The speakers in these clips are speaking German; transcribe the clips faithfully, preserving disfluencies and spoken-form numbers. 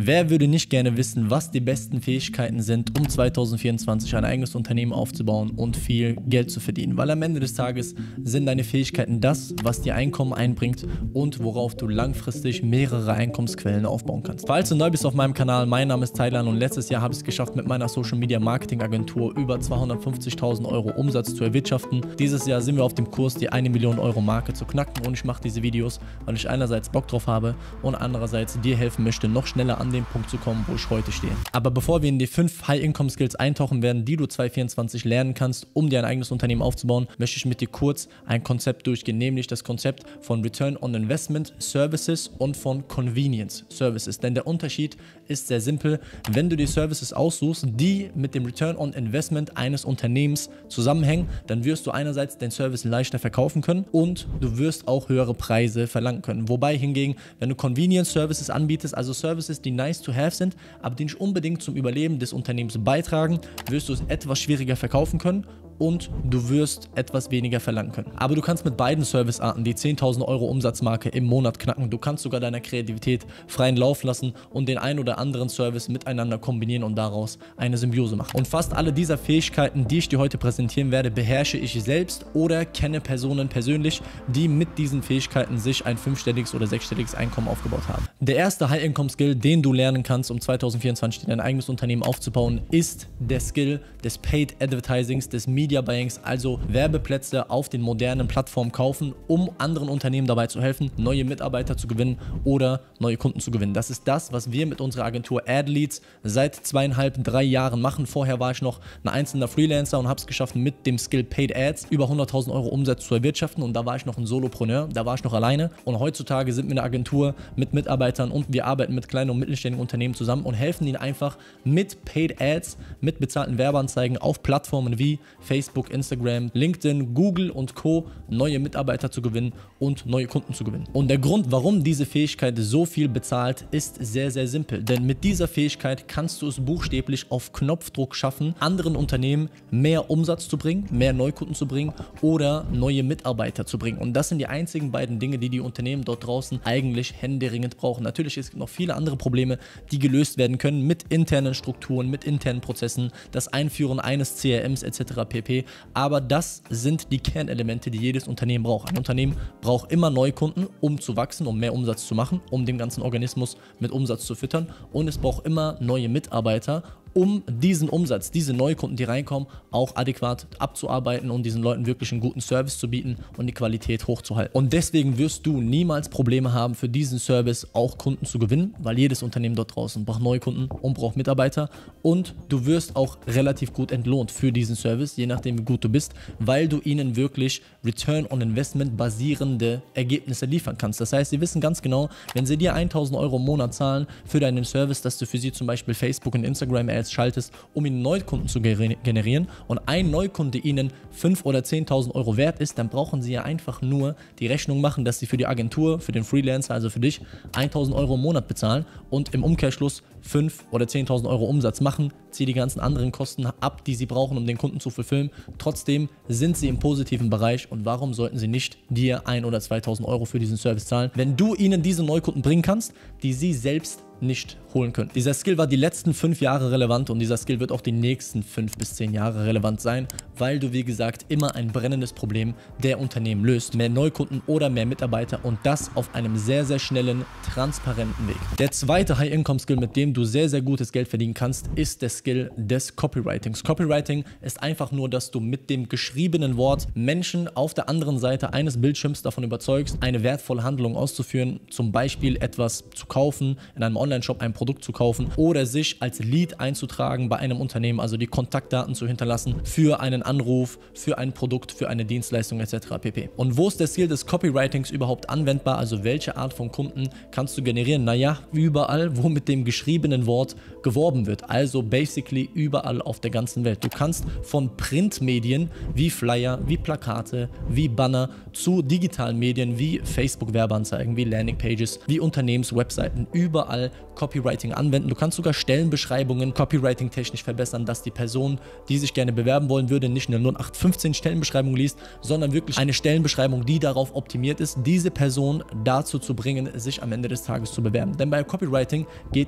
Wer würde nicht gerne wissen, was die besten Fähigkeiten sind, um zweitausendvierundzwanzig ein eigenes Unternehmen aufzubauen und viel Geld zu verdienen? Weil am Ende des Tages sind deine Fähigkeiten das, was dir Einkommen einbringt und worauf du langfristig mehrere Einkommensquellen aufbauen kannst. Falls du neu bist auf meinem Kanal, mein Name ist Taylan und letztes Jahr habe ich es geschafft, mit meiner Social Media Marketing Agentur über zweihundertfünfzigtausend Euro Umsatz zu erwirtschaften. Dieses Jahr sind wir auf dem Kurs, die eine Million Euro Marke zu knacken, und ich mache diese Videos, weil ich einerseits Bock drauf habe und andererseits dir helfen möchte, noch schneller an den Punkt zu kommen, wo ich heute stehe. Aber bevor wir in die fünf High-Income-Skills eintauchen werden, die du zweitausendvierundzwanzig lernen kannst, um dir ein eigenes Unternehmen aufzubauen, möchte ich mit dir kurz ein Konzept durchgehen, nämlich das Konzept von Return on Investment Services und von Convenience Services. Denn der Unterschied ist sehr simpel. Wenn du die Services aussuchst, die mit dem Return on Investment eines Unternehmens zusammenhängen, dann wirst du einerseits den Service leichter verkaufen können und du wirst auch höhere Preise verlangen können. Wobei hingegen, wenn du Convenience Services anbietest, also Services, die nice to have sind, aber die nicht unbedingt zum Überleben des Unternehmens beitragen, wirst du es etwas schwieriger verkaufen können und du wirst etwas weniger verlangen können. Aber du kannst mit beiden Servicearten die zehntausend Euro Umsatzmarke im Monat knacken. Du kannst sogar deiner Kreativität freien Lauf lassen und den einen oder anderen Service miteinander kombinieren und daraus eine Symbiose machen. Und fast alle dieser Fähigkeiten, die ich dir heute präsentieren werde, beherrsche ich selbst oder kenne Personen persönlich, die mit diesen Fähigkeiten sich ein fünfstelliges oder sechsstelliges Einkommen aufgebaut haben. Der erste High-Income-Skill, den du lernen kannst, um zweitausendvierundzwanzig dein eigenes Unternehmen aufzubauen, ist der Skill des Paid Advertisings, des Media Buyings, also Werbeplätze auf den modernen Plattformen kaufen, um anderen Unternehmen dabei zu helfen, neue Mitarbeiter zu gewinnen oder neue Kunden zu gewinnen. Das ist das, was wir mit unserer Agentur AdLeads seit zweieinhalb, drei Jahren machen. Vorher war ich noch ein einzelner Freelancer und habe es geschafft, mit dem Skill Paid Ads über hunderttausend Euro Umsatz zu erwirtschaften, und da war ich noch ein Solopreneur, da war ich noch alleine, und heutzutage sind wir eine Agentur mit Mitarbeitern und wir arbeiten mit kleinen und mittelständigen Unternehmen zusammen und helfen ihnen einfach mit Paid Ads, mit bezahlten Werbeanzeigen auf Plattformen wie Facebook, Facebook, Instagram, LinkedIn, Google und Co. neue Mitarbeiter zu gewinnen und neue Kunden zu gewinnen. Und der Grund, warum diese Fähigkeit so viel bezahlt, ist sehr, sehr simpel. Denn mit dieser Fähigkeit kannst du es buchstäblich auf Knopfdruck schaffen, anderen Unternehmen mehr Umsatz zu bringen, mehr Neukunden zu bringen oder neue Mitarbeiter zu bringen. Und das sind die einzigen beiden Dinge, die die Unternehmen dort draußen eigentlich händeringend brauchen. Natürlich, es gibt noch viele andere Probleme, die gelöst werden können mit internen Strukturen, mit internen Prozessen, das Einführen eines C R Ms et cetera pp. Aber das sind die Kernelemente, die jedes Unternehmen braucht. Ein Unternehmen braucht immer Neukunden, um zu wachsen, um mehr Umsatz zu machen, um den ganzen Organismus mit Umsatz zu füttern, und es braucht immer neue Mitarbeiter, um diesen Umsatz, diese Neukunden, die reinkommen, auch adäquat abzuarbeiten und diesen Leuten wirklich einen guten Service zu bieten und die Qualität hochzuhalten. Und deswegen wirst du niemals Probleme haben, für diesen Service auch Kunden zu gewinnen, weil jedes Unternehmen dort draußen braucht Neukunden und braucht Mitarbeiter, und du wirst auch relativ gut entlohnt für diesen Service, je nachdem wie gut du bist, weil du ihnen wirklich Return on Investment basierende Ergebnisse liefern kannst. Das heißt, sie wissen ganz genau, wenn sie dir tausend Euro im Monat zahlen für deinen Service, dass du für sie zum Beispiel Facebook und Instagram schaltest, um ihnen Neukunden zu generieren, und ein Neukunde ihnen fünftausend oder zehntausend Euro wert ist, dann brauchen sie ja einfach nur die Rechnung machen, dass sie für die Agentur, für den Freelancer, also für dich, tausend Euro im Monat bezahlen und im Umkehrschluss fünftausend oder zehntausend Euro Umsatz machen, zieh die ganzen anderen Kosten ab, die sie brauchen, um den Kunden zu fulfillen. Trotzdem sind sie im positiven Bereich, und warum sollten sie nicht dir ein oder zweitausend Euro für diesen Service zahlen, wenn du ihnen diese Neukunden bringen kannst, die sie selbst nicht holen können. Dieser Skill war die letzten fünf Jahre relevant, und dieser Skill wird auch die nächsten fünf bis zehn Jahre relevant sein, weil du, wie gesagt, immer ein brennendes Problem der Unternehmen löst. Mehr Neukunden oder mehr Mitarbeiter, und das auf einem sehr, sehr schnellen, transparenten Weg. Der zweite High-Income-Skill, mit dem du sehr, sehr gutes Geld verdienen kannst, ist der Skill des Copywritings. Copywriting ist einfach nur, dass du mit dem geschriebenen Wort Menschen auf der anderen Seite eines Bildschirms davon überzeugst, eine wertvolle Handlung auszuführen, zum Beispiel etwas zu kaufen, in einem Online-Shop ein Produkt zu kaufen oder sich als Lead einzutragen bei einem Unternehmen, also die Kontaktdaten zu hinterlassen für einen Anruf, für ein Produkt, für eine Dienstleistung et cetera pp. Und wo ist der Skill des Copywritings überhaupt anwendbar? Also welche Art von Kunden kannst du generieren? Naja, überall, wo mit dem geschriebenen Wort geworben wird. Also basically überall auf der ganzen Welt. Du kannst von Printmedien wie Flyer, wie Plakate, wie Banner zu digitalen Medien wie Facebook-Werbeanzeigen, wie Landingpages, wie Unternehmenswebseiten, überall Copywriting anwenden. Du kannst sogar Stellenbeschreibungen Copywriting-technisch verbessern, dass die Person, die sich gerne bewerben wollen würde, nicht eine null acht fünfzehn Stellenbeschreibung liest, sondern wirklich eine Stellenbeschreibung, die darauf optimiert ist, diese Person dazu zu bringen, sich am Ende des Tages zu bewerben. Denn bei Copywriting geht es sehr,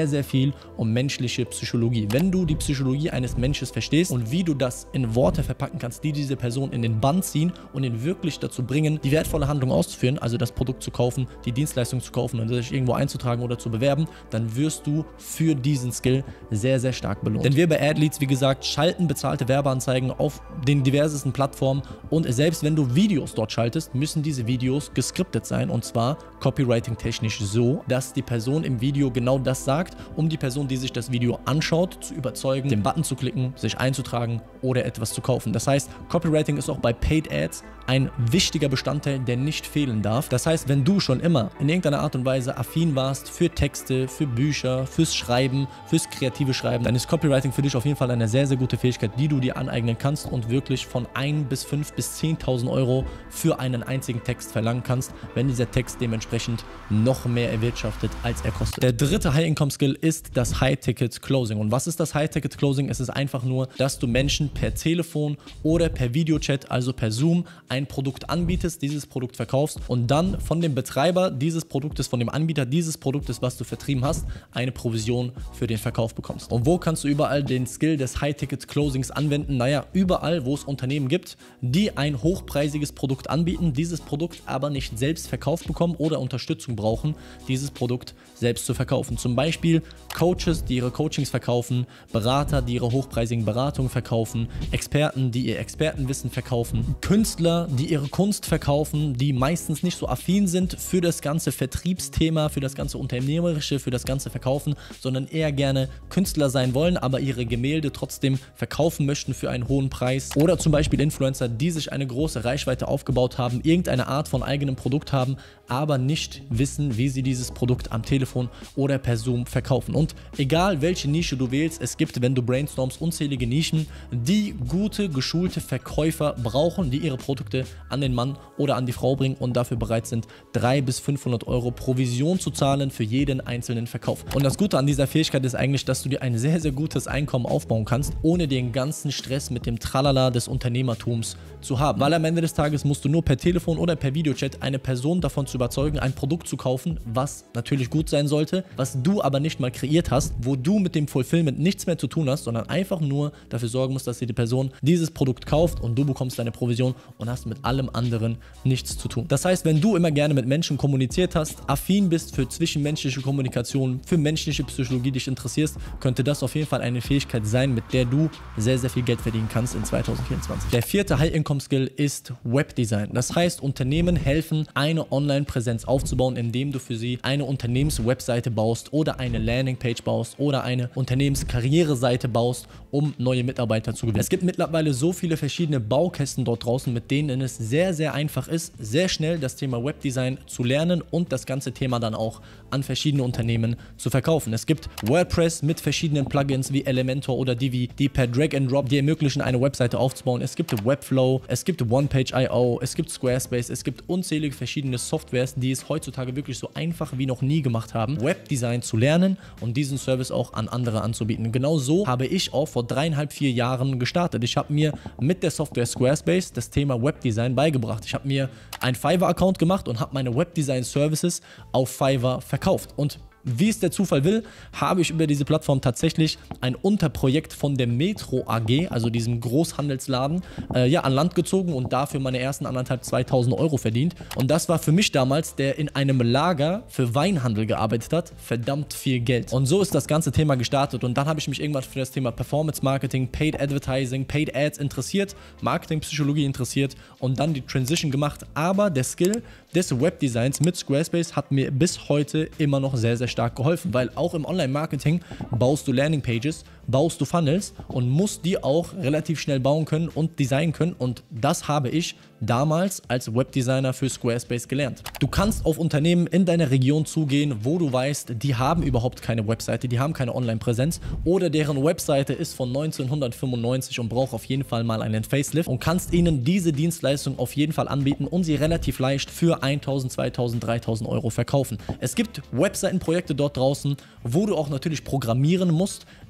sehr viel um menschliche Psychologie. Wenn du die Psychologie eines Menschen verstehst und wie du das in Worte verpacken kannst, die diese Person in den Bann ziehen und ihn wirklich dazu bringen, die wertvolle Handlung auszuführen, also das Produkt zu kaufen, die Dienstleistung zu kaufen und sich irgendwo einzutragen oder zu bewerben, dann wirst du für diesen Skill sehr, sehr stark belohnt. Denn wir bei AdLeads, wie gesagt, schalten bezahlte Werbeanzeigen auf den diversesten Plattformen und selbst wenn du Videos dort schaltest, müssen diese Videos geskriptet sein und zwar copywriting-technisch so, dass die Person im Video genau das sagt, um die Person, die sich das Video anschaut, zu überzeugen, den Button zu klicken, sich einzutragen oder etwas zu kaufen. Das heißt, Copywriting ist auch bei Paid Ads ein wichtiger Bestandteil, der nicht fehlen darf. Das heißt, wenn du schon immer in irgendeiner Art und Weise affin warst für Texte, für Bücher, fürs Schreiben, fürs kreative Schreiben, dann ist Copywriting für dich auf jeden Fall eine sehr, sehr gute Fähigkeit, die du dir aneignen kannst und wirklich von ein bis fünf bis zehntausend Euro für einen einzigen Text verlangen kannst, wenn dieser Text dementsprechend noch mehr erwirtschaftet, als er kostet. Der dritte High-Income-Skill ist das High-Ticket-Closing. Und was ist das High-Ticket-Closing? Es ist einfach nur, dass du Menschen per Telefon oder per Videochat, also per Zoom, ein Produkt anbietest, dieses Produkt verkaufst und dann von dem Betreiber dieses Produktes, von dem Anbieter dieses Produktes, was du vertrieben hast, eine Provision für den Verkauf bekommst. Und wo kannst du überall den Skill des High-Ticket-Closings anwenden? Naja, überall, wo es Unternehmen gibt, die ein hochpreisiges Produkt anbieten, dieses Produkt aber nicht selbst verkauft bekommen oder Unterstützung brauchen, dieses Produkt selbst zu verkaufen. Zum Beispiel Coaches, die ihre Coachings verkaufen, Berater, die ihre hochpreisigen Beratungen verkaufen, Experten, die ihr Expertenwissen verkaufen, Künstler, die ihre Kunst verkaufen, die meistens nicht so affin sind für das ganze Vertriebsthema, für das ganze Unternehmerische, für das ganze Verkaufen, sondern eher gerne Künstler sein wollen, aber ihre Gemälde trotzdem verkaufen möchten für einen hohen Preis. Oder zum Beispiel Influencer, die sich eine große Reichweite aufgebaut haben, irgendeine Art von eigenem Produkt haben, aber nicht wissen, wie sie dieses Produkt am Telefon oder per Zoom verkaufen. Und egal welche Nische du wählst, es gibt, wenn du brainstormst, unzählige Nischen, die gute, geschulte Verkäufer brauchen, die ihre Produkte an den Mann oder an die Frau bringen und dafür bereit sind, dreihundert bis fünfhundert Euro Provision zu zahlen für jeden einzelnen Verkauf. Und das Gute an dieser Fähigkeit ist eigentlich, dass du dir ein sehr, sehr gutes Einkommen aufbauen kannst, ohne den ganzen Stress mit dem Tralala des Unternehmertums zu haben. Weil am Ende des Tages musst du nur per Telefon oder per Videochat eine Person davon zu überzeugen, ein Produkt zu kaufen, was natürlich gut sein sollte, was du aber nicht mal kreiert hast, wo du mit dem Fulfillment nichts mehr zu tun hast, sondern einfach nur dafür sorgen musst, dass die Person dieses Produkt kauft und du bekommst deine Provision und hast mit allem anderen nichts zu tun. Das heißt, wenn du immer gerne mit Menschen kommuniziert hast, affin bist für zwischenmenschliche Kommunikation, für menschliche Psychologie dich interessierst, könnte das auf jeden Fall eine Fähigkeit sein, mit der du sehr, sehr viel Geld verdienen kannst in zweitausendvierundzwanzig. Der vierte High-Income-Skill ist Webdesign. Das heißt, Unternehmen helfen, eine Online-Präsenz aufzubauen, indem du für sie eine Unternehmenswebseite baust oder eine Landingpage baust oder eine Unternehmenskarriereseite baust, um neue Mitarbeiter zu gewinnen. Es gibt mittlerweile so viele verschiedene Baukästen dort draußen, mit denen es sehr, sehr einfach ist, sehr schnell das Thema Webdesign zu lernen und das ganze Thema dann auch an verschiedene Unternehmen zu verkaufen. Es gibt WordPress mit verschiedenen Plugins wie Elementor oder Divi, die per Drag and Drop dir ermöglichen, eine Webseite aufzubauen. Es gibt Webflow, es gibt OnePage Punkt i o, es gibt Squarespace, es gibt unzählige verschiedene Softwares, die es heutzutage wirklich so einfach wie noch nie gemacht haben, Webdesign zu lernen und diesen Service auch an andere anzubieten. Genau so habe ich auch vor dreieinhalb, vier Jahren gestartet. Ich habe mir mit der Software Squarespace das Thema Webdesign beigebracht. Ich habe mir einen Fiverr-Account gemacht und habe meine Webdesign-Services auf Fiverr verkauft. Und wie es der Zufall will, habe ich über diese Plattform tatsächlich ein Unterprojekt von der Metro A G, also diesem Großhandelsladen, äh, ja, an Land gezogen und dafür meine ersten anderthalb, zweitausend Euro verdient. Und das war für mich damals, der in einem Lager für Weinhandel gearbeitet hat, verdammt viel Geld. Und so ist das ganze Thema gestartet und dann habe ich mich irgendwann für das Thema Performance Marketing, Paid Advertising, Paid Ads interessiert, Marketingpsychologie interessiert und dann die Transition gemacht. Aber der Skill des Webdesigns mit Squarespace hat mir bis heute immer noch sehr, sehr stark geholfen, weil auch im Online-Marketing baust du Landingpages, baust du Funnels und musst die auch relativ schnell bauen können und designen können und das habe ich damals als Webdesigner für Squarespace gelernt. Du kannst auf Unternehmen in deiner Region zugehen, wo du weißt, die haben überhaupt keine Webseite, die haben keine Online-Präsenz oder deren Webseite ist von neunzehnhundertfünfundneunzig und braucht auf jeden Fall mal einen Facelift und kannst ihnen diese Dienstleistung auf jeden Fall anbieten und sie relativ leicht für eintausend, zweitausend, dreitausend Euro verkaufen. Es gibt Webseitenprojekte dort draußen, wo du auch natürlich programmieren musst, die aber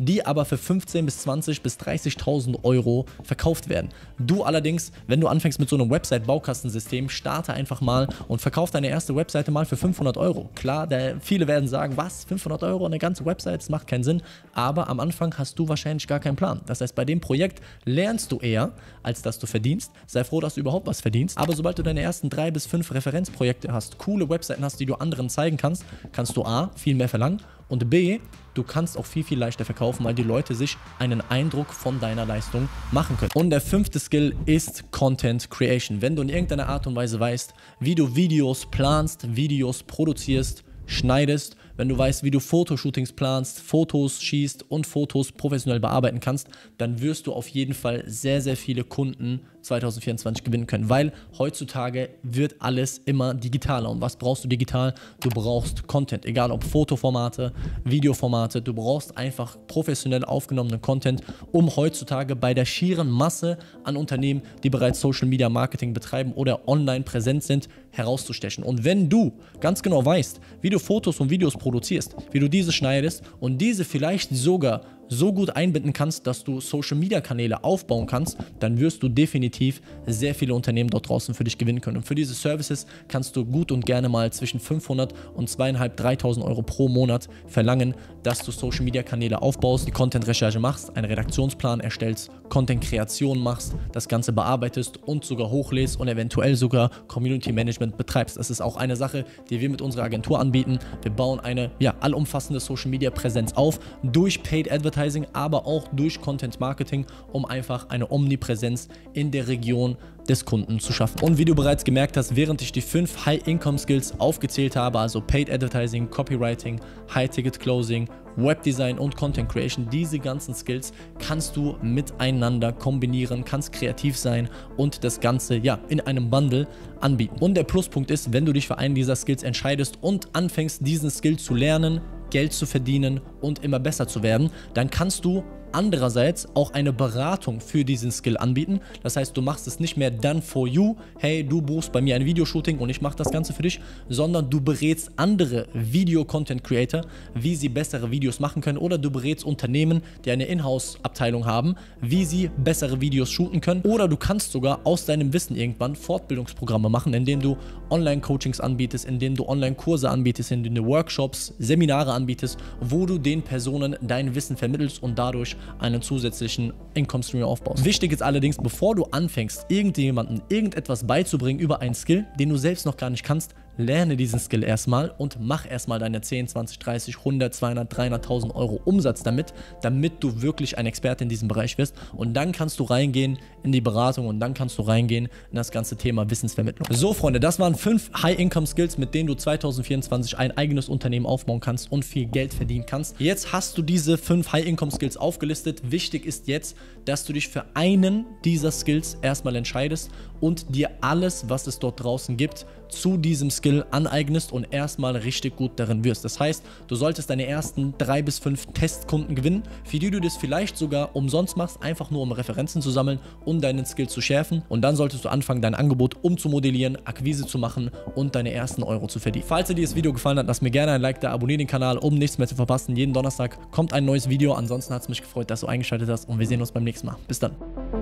für fünfzehn bis zwanzig bis dreißigtausend Euro verkauft werden. Du allerdings, wenn du anfängst mit so einem Website-Baukastensystem, starte einfach mal und verkauf deine erste Webseite mal für fünfhundert Euro. Klar, der, viele werden sagen, was, fünfhundert Euro eine ganze Website, das macht keinen Sinn, aber am Anfang hast du wahrscheinlich gar keinen Plan. Das heißt, bei dem Projekt lernst du eher, als dass du verdienst. Sei froh, dass du überhaupt was verdienst, aber sobald du deine ersten drei bis fünf Referenzprojekte hast, coole Webseiten hast, die du anderen zeigen kannst, kannst du A, viel mehr verlangen und B, du kannst auch viel, viel leichter verkaufen, weil die Leute sich einen Eindruck von deiner Leistung machen können. Und der fünfte Skill ist Content Creation. Wenn du in irgendeiner Art und Weise weißt, wie du Videos planst, Videos produzierst, schneidest, wenn du weißt, wie du Fotoshootings planst, Fotos schießt und Fotos professionell bearbeiten kannst, dann wirst du auf jeden Fall sehr, sehr viele Kunden zwanzig vierundzwanzig gewinnen können, weil heutzutage wird alles immer digitaler. Und was brauchst du digital? Du brauchst Content, egal ob Fotoformate, Videoformate, du brauchst einfach professionell aufgenommenen Content, um heutzutage bei der schieren Masse an Unternehmen, die bereits Social Media Marketing betreiben oder online präsent sind, herauszustechen. Und wenn du ganz genau weißt, wie du Fotos und Videos produzierst, wie du diese schneidest und diese vielleicht sogar so gut einbinden kannst, dass du Social-Media-Kanäle aufbauen kannst, dann wirst du definitiv sehr viele Unternehmen dort draußen für dich gewinnen können. Und für diese Services kannst du gut und gerne mal zwischen fünfhundert und zweitausendfünfhundert, dreitausend Euro pro Monat verlangen, dass du Social-Media-Kanäle aufbaust, die Content-Recherche machst, einen Redaktionsplan erstellst, Content-Kreation machst, das Ganze bearbeitest und sogar hochlädst und eventuell sogar Community-Management betreibst. Das ist auch eine Sache, die wir mit unserer Agentur anbieten. Wir bauen eine ja, allumfassende Social-Media-Präsenz auf durch Paid Advertising, aber auch durch Content Marketing, um einfach eine Omnipräsenz in der Region des Kunden zu schaffen. Und wie du bereits gemerkt hast, während ich die fünf High-Income-Skills aufgezählt habe, also Paid Advertising, Copywriting, High-Ticket-Closing, Webdesign und Content Creation, diese ganzen Skills kannst du miteinander kombinieren, kannst kreativ sein und das Ganze ja in einem Bundle anbieten. Und der Pluspunkt ist, wenn du dich für einen dieser Skills entscheidest und anfängst, diesen Skill zu lernen, Geld zu verdienen und immer besser zu werden, dann kannst du andererseits auch eine Beratung für diesen Skill anbieten. Das heißt, du machst es nicht mehr done for you, hey, du buchst bei mir ein Videoshooting und ich mache das Ganze für dich, sondern du berätst andere Video-Content-Creator, wie sie bessere Videos machen können, oder du berätst Unternehmen, die eine Inhouse-Abteilung haben, wie sie bessere Videos shooten können, oder du kannst sogar aus deinem Wissen irgendwann Fortbildungsprogramme machen, indem du Online-Coachings anbietest, indem du Online-Kurse anbietest, indem du Workshops, Seminare anbietest, wo du den Personen dein Wissen vermittelst und dadurch einen zusätzlichen Income Stream aufbaust. Wichtig ist allerdings, bevor du anfängst, irgendjemandem irgendetwas beizubringen über einen Skill, den du selbst noch gar nicht kannst, lerne diesen Skill erstmal und mach erstmal deine zehn, zwanzig, dreißig, hundert, zweihundert, dreihunderttausend Euro Umsatz damit, damit du wirklich ein Experte in diesem Bereich wirst, und dann kannst du reingehen in die Beratung und dann kannst du reingehen in das ganze Thema Wissensvermittlung. So Freunde, das waren fünf High-Income-Skills, mit denen du zwanzig vierundzwanzig ein eigenes Unternehmen aufbauen kannst und viel Geld verdienen kannst. Jetzt hast du diese fünf High-Income-Skills aufgelistet. Wichtig ist jetzt, dass du dich für einen dieser Skills erstmal entscheidest und dir alles, was es dort draußen gibt, zu diesem Skill aneignest und erstmal richtig gut darin wirst. Das heißt, du solltest deine ersten drei bis fünf Testkunden gewinnen, für die du das vielleicht sogar umsonst machst, einfach nur um Referenzen zu sammeln, um deinen Skill zu schärfen, und dann solltest du anfangen, dein Angebot umzumodellieren, Akquise zu machen und deine ersten Euro zu verdienen. Falls dir dieses Video gefallen hat, lass mir gerne ein Like da, abonniere den Kanal, um nichts mehr zu verpassen. Jeden Donnerstag kommt ein neues Video. Ansonsten hat es mich gefreut, dass du eingeschaltet hast, und wir sehen uns beim nächsten Mal. Bis dann.